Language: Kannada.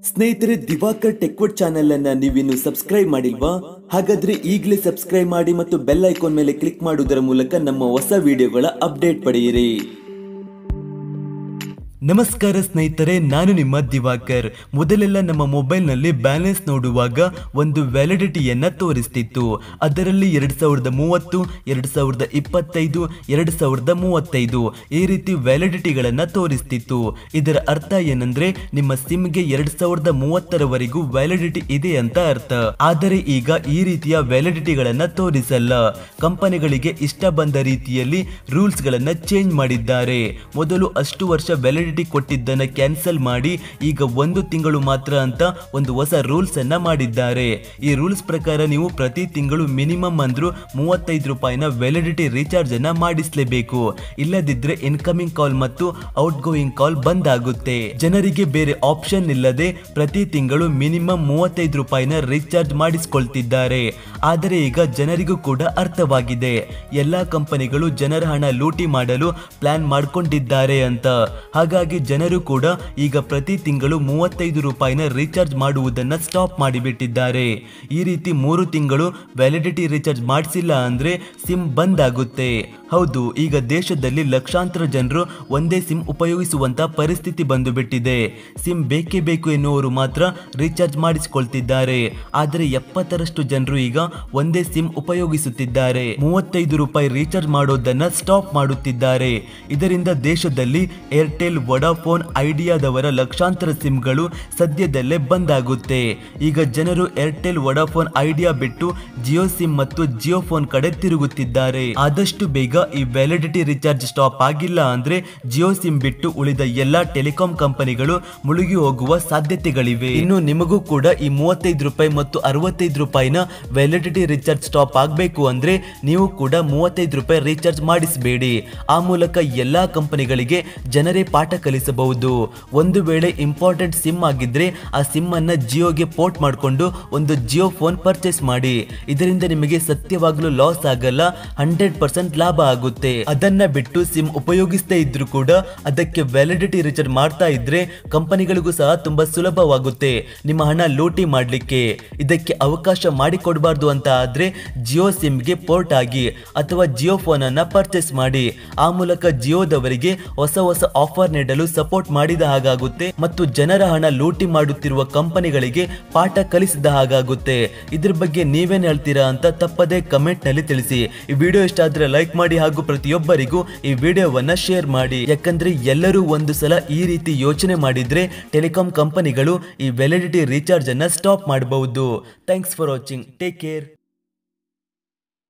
ಸ್ನೇಹಿತರೆ, ದಿವಾಕರ್ ಟೆಕ್ವರ್ಡ್ ಚಾನೆಲ್ ಅನ್ನ ನೀವಿನ್ನು ಸಬ್ಸ್ಕ್ರೈಬ್ ಮಾಡಿಲ್ವಾ? ಹಾಗಾದ್ರೆ ಈಗಲೇ ಸಬ್ಸ್ಕ್ರೈಬ್ ಮಾಡಿ ಮತ್ತು ಬೆಲ್ ಐಕಾನ್ ಮೇಲೆ ಕ್ಲಿಕ್ ಮಾಡುವುದರ ಮೂಲಕ ನಮ್ಮ ಹೊಸ ವಿಡಿಯೋಗಳ ಅಪ್ಡೇಟ್ ಪಡೆಯಿರಿ. ನಮಸ್ಕಾರ ಸ್ನೇಹಿತರೆ, ನಾನು ನಿಮ್ಮ ದಿವಾಕರ್. ಮೊದಲೆಲ್ಲ ನಮ್ಮ ಮೊಬೈಲ್ನಲ್ಲಿ ಬ್ಯಾಲೆನ್ಸ್ ನೋಡುವಾಗ ಒಂದು ವ್ಯಾಲಿಡಿಟಿಯನ್ನ ತೋರಿಸ್ತಿತ್ತು. ಅದರಲ್ಲಿ 2030, 2025, 2035 ಈ ರೀತಿ ವ್ಯಾಲಿಡಿಟಿಗಳನ್ನ ತೋರಿಸ್ತಿತ್ತು. ಇದರ ಅರ್ಥ ಏನಂದ್ರೆ ನಿಮ್ಮ ಸಿಮ್ಗೆ 2030ರವರೆಗೂ ವ್ಯಾಲಿಡಿಟಿ ಇದೆ ಅಂತ ಅರ್ಥ. ಆದರೆ ಈಗ ಈ ರೀತಿಯ ವ್ಯಾಲಿಡಿಟಿಗಳನ್ನ ತೋರಿಸಲ್ಲ. ಕಂಪನಿಗಳಿಗೆ ಇಷ್ಟ ಬಂದ ರೀತಿಯಲ್ಲಿ ರೂಲ್ಸ್ ಗಳನ್ನ ಚೇಂಜ್ ಮಾಡಿದ್ದಾರೆ. ಮೊದಲು ಅಷ್ಟು ವರ್ಷ ವ್ಯಾಲಿಡಿಟಿ ಕೊಟ್ಟಿದ್ದನ್ನ ಕ್ಯಾನ್ಸಲ್ ಮಾಡಿ ಈಗ 1 ತಿಂಗಳು ಮಾತ್ರ ಅಂತ ಒಂದು ಹೊಸ ರೂಲ್ಸ್ ಅನ್ನ ಮಾಡಿದ್ದಾರೆ. ಈ ರೂಲ್ಸ್ ಪ್ರಕಾರ ನೀವು ಪ್ರತಿ ತಿಂಗಳು ಮಿನಿಮಮ್ ಅಂದ್ರೂ 35 ರೂಪಾಯಿನ ವ್ಯಾಲಿಡಿಟಿ ರೀಚಾರ್ಜ್ ಅನ್ನ ಮಾಡಿಸಲೇಬೇಕು. ಇಲ್ಲದಿದ್ರೆ ಇನ್ಕಮಿಂಗ್ ಕಾಲ್ ಮತ್ತು ಔಟ್ ಗೋಯಿಂಗ್ ಕಾಲ್ ಬಂದ್ ಆಗುತ್ತೆ. ಜನರಿಗೆ ಬೇರೆ ಆಪ್ಷನ್ ಇಲ್ಲದೆ ಪ್ರತಿ ತಿಂಗಳು ಮಿನಿಮಮ್ 35 ರೂಪಾಯಿನ ರೀಚಾರ್ಜ್ ಮಾಡಿಸಿಕೊಳ್ತಿದ್ದಾರೆ. ಆದರೆ ಈಗ ಜನರಿಗೂ ಕೂಡ ಅರ್ಥವಾಗಿದೆ, ಎಲ್ಲಾ ಕಂಪನಿಗಳು ಜನರ ಹಣ ಲೂಟಿ ಮಾಡಲು ಪ್ಲಾನ್ ಮಾಡ್ಕೊಂಡಿದ್ದಾರೆ ಅಂತ. ಹಾಗಾಗಿ ಜನರು ಕೂಡ ಈಗ ಪ್ರತಿ ತಿಂಗಳು 35 ರೂಪಾಯಿನ ರೀಚಾರ್ಜ್ ಮಾಡುವುದನ್ನ ಸ್ಟಾಪ್ ಮಾಡಿಬಿಟ್ಟಿದ್ದಾರೆ. ಈ ರೀತಿ 3 ತಿಂಗಳು ವ್ಯಾಲಿಡಿಟಿ ರೀಚಾರ್ಜ್ ಮಾಡಿಸಿಲ್ಲ ಅಂದ್ರೆ ಸಿಮ್ ಬಂದ್ ಆಗುತ್ತೆ. ಹೌದು, ಈಗ ದೇಶದಲ್ಲಿ ಲಕ್ಷಾಂತರ ಜನರು ಒಂದೇ ಸಿಮ್ ಉಪಯೋಗಿಸುವಂತ ಪರಿಸ್ಥಿತಿ ಬಂದು ಬಿಟ್ಟಿದೆ. ಸಿಮ್ ಬೇಕೇ ಬೇಕು ಎನ್ನುವರು ಮಾತ್ರ ರೀಚಾರ್ಜ್ ಮಾಡಿಸಿಕೊಳ್ತಿದ್ದಾರೆ. ಆದರೆ 70ರಷ್ಟು ಜನರು ಈಗ ಒಂದೇ ಸಿಮ್ ಉಪಯೋಗಿಸುತ್ತಿದ್ದಾರೆ. 35 ರೂಪಾಯಿ ರೀಚಾರ್ಜ್ ಮಾಡೋದನ್ನ ಸ್ಟಾಪ್ ಮಾಡುತ್ತಿದ್ದಾರೆ. ಇದರಿಂದ ದೇಶದಲ್ಲಿ ಏರ್ಟೆಲ್, ವೊಡಾಫೋನ್, ಐಡಿಯಾದವರ ಲಕ್ಷಾಂತರ ಸಿಮ್ಗಳು ಸದ್ಯದಲ್ಲೇ ಬಂದ್ ಆಗುತ್ತೆ. ಈಗ ಜನರು ಏರ್ಟೆಲ್, ವೊಡಾಫೋನ್, ಐಡಿಯಾ ಬಿಟ್ಟು ಜಿಯೋ ಸಿಮ್ ಮತ್ತು ಜಿಯೋ ಫೋನ್ ಕಡೆ ತಿರುಗುತ್ತಿದ್ದಾರೆ. ಆದಷ್ಟು ಬೇಗ ಈ ವ್ಯಾಲಿಡಿಟಿ ರೀಚಾರ್ಜ್ ಸ್ಟಾಪ್ ಆಗಿಲ್ಲ ಅಂದ್ರೆ ಜಿಯೋ ಸಿಮ್ ಬಿಟ್ಟು ಉಳಿದ ಎಲ್ಲಾ ಟೆಲಿಕಾಂ ಕಂಪನಿಗಳು ಮುಳುಗಿ ಹೋಗುವ ಸಾಧ್ಯತೆಗಳಿವೆ. ಇನ್ನು ನಿಮಗೂ ಕೂಡ ಈ 35 ರೂಪಾಯಿ ಮತ್ತು 65 ರೂಪಾಯಿನ ವ್ಯಾಲಿಡಿಟಿ ರೀಚಾರ್ಜ್ ಸ್ಟಾಪ್ ಆಗಬೇಕು ಅಂದ್ರೆ ನೀವು ಕೂಡ 35 ರೂಪಾಯಿ ರೀಚಾರ್ಜ್ ಮಾಡಿಸಬೇಡಿ. ಆ ಮೂಲಕ ಎಲ್ಲಾ ಕಂಪನಿಗಳಿಗೆ ಜನರೇ ಪಾಠ ಕಲಿಸಬಹುದು. ಒಂದು ವೇಳೆ ಇಂಪಾರ್ಟೆಂಟ್ ಸಿಮ್ ಆಗಿದ್ರೆ ಆ ಸಿಮ್ ಅನ್ನ ಜಿಯೋಗೆ ಪೋರ್ಟ್ ಮಾಡಿಕೊಂಡು ಒಂದು ಜಿಯೋ ಫೋನ್ ಪರ್ಚೇಸ್ ಮಾಡಿ. ಇದರಿಂದ ನಿಮಗೆ ಸತ್ಯವಾಗ್ಲೂ ಲಾಸ್ ಆಗಲ್ಲ, 100% ಲಾಭ ಆಗುತ್ತೆ. ಅದನ್ನ ಬಿಟ್ಟು ಸಿಮ್ ಉಪಯೋಗಿಸದೇ ಇದ್ರು ಕೂಡ ಅದಕ್ಕೆ ವ್ಯಾಲಿಡಿಟಿ ರೀಚಾರ್ಜ್ ಮಾಡ್ತಾ ಇದ್ರೆ ಕಂಪನಿಗಳಿಗೂ ಸಹ ತುಂಬಾ ಸುಲಭವಾಗುತ್ತೆ ನಿಮ್ಮ ಹಣ ಲೂಟಿ ಮಾಡ್ಲಿಕ್ಕೆ. ಇದಕ್ಕೆ ಅವಕಾಶ ಮಾಡಿಕೊಡಬಾರ್ದು ಅಂತ ಆದ್ರೆ ಜಿಯೋ ಸಿಮ್ಗೆ ಪೋರ್ಟ್ ಆಗಿ ಅಥವಾ ಜಿಯೋ ಫೋನ್ ಅನ್ನ ಪರ್ಚೇಸ್ ಮಾಡಿ. ಆ ಮೂಲಕ ಜಿಯೋದವರಿಗೆ ಹೊಸ ಹೊಸ ಆಫರ್ ನೀಡಲು ಸಪೋರ್ಟ್ ಮಾಡಿದ ಹಾಗಾಗುತ್ತೆ ಮತ್ತು ಜನರ ಹಣ ಲೂಟಿ ಮಾಡುತ್ತಿರುವ ಕಂಪನಿಗಳಿಗೆ ಪಾಠ ಕಲಿಸಿದ ಹಾಗಾಗುತ್ತೆ. ಇದ್ರ ಬಗ್ಗೆ ನೀವೇನ್ ಹೇಳ್ತೀರಾ ಅಂತ ತಪ್ಪದೇ ಕಮೆಂಟ್ ನಲ್ಲಿ ತಿಳಿಸಿ. ಈ ವಿಡಿಯೋ ಇಷ್ಟ ಆದ್ರೆ ಲೈಕ್ ಮಾಡಿ ಹಾಗೂ ಪ್ರತಿಯೊಬ್ಬರಿಗೂ ಈ ವಿಡಿಯೋವನ್ನ ಶೇರ್ ಮಾಡಿ. ಯಾಕಂದ್ರೆ ಎಲ್ಲರೂ ಒಂದು ಸಲ ಈ ರೀತಿ ಯೋಚನೆ ಮಾಡಿದ್ರೆ ಟೆಲಿಕಾಂ ಕಂಪನಿಗಳು ಈ ವ್ಯಾಲಿಡಿಟಿ ರೀಚಾರ್ಜ್ ಅನ್ನ ಸ್ಟಾಪ್ ಮಾಡಬಹುದು. Thanks for watching. Take care.